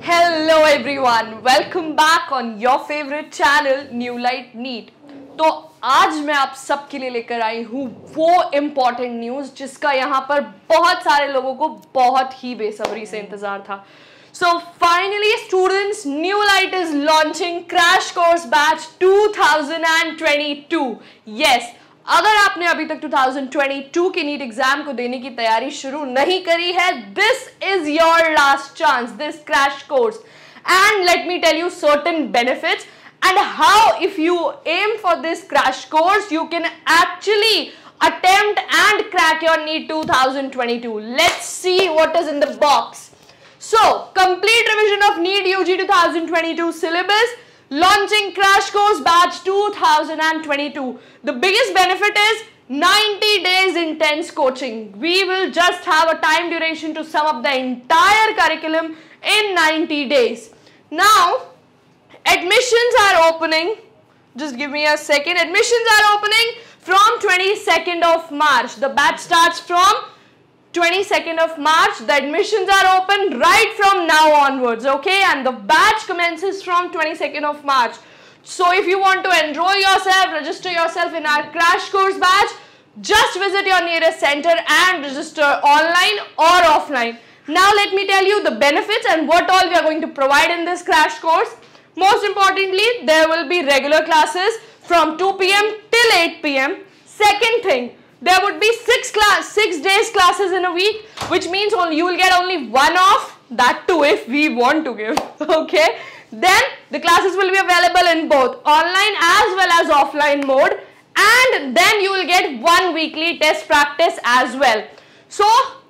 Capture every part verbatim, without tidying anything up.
Hello everyone, welcome back on your favorite channel New Light Neat। तो आज मैं आप सबके लिए लेकर आई हूँ वो इम्पोर्टेंट न्यूज़ जिसका यहाँ पर बहुत सारे लोगों को बहुत ही बेसब्री से इंतजार था। So finally students, New Light is launching Crash Course Batch two thousand twenty-two। Yes, अगर आपने अभी तक two thousand twenty-two के नीट एग्जाम को देने की तैयारी शुरू नहीं करी है, this is your last chance, this crash course, and let me tell you certain benefits and how if you aim for this crash course you can actually attempt and crack your NEET two thousand twenty-two. Let's see what is in the box. So complete revision of NEET U G two thousand twenty-two syllabus, launching Crash Course Batch two thousand twenty-two. The biggest benefit is ninety days intense coaching. We will just have a time duration to sum up the entire curriculum in ninety days. Now, admissions are opening. Just give me a second. Admissions are opening from twenty-second of March. The batch starts from twenty-second of March. The admissions are open right from now onwards, okay? And the batch commences from twenty-second of March. So if you want to enroll yourself, register yourself in our crash course batch, just visit your nearest center and register online or offline. Now let me tell you the benefits and what all we are going to provide in this crash course. Most importantly, there will be regular classes from two P M till eight P M Second thing, there would be six class, six days classes in a week, which means only you will get only one off, that too if we want to give, okay? Then the classes will be available in both online as well as offline mode, and then you will get one weekly test practice as well. So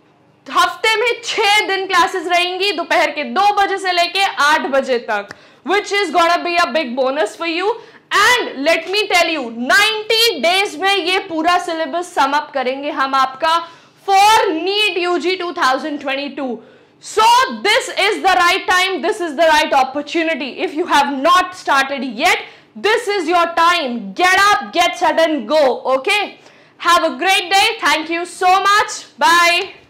हफ्ते में छह दिन classes रहेंगी दोपहर के दो बजे से लेके आठ बजे तक, which is gonna be a big bonus for you. And let me tell you, ninety days में ये पूरा syllabus sum up करेंगे हम आपका for NEET U G two thousand twenty-two. So this is the right time, this is the right opportunity. If you have not started yet, this is your time. Get up, get set and go, okay? Have a great day. Thank you so much. Bye.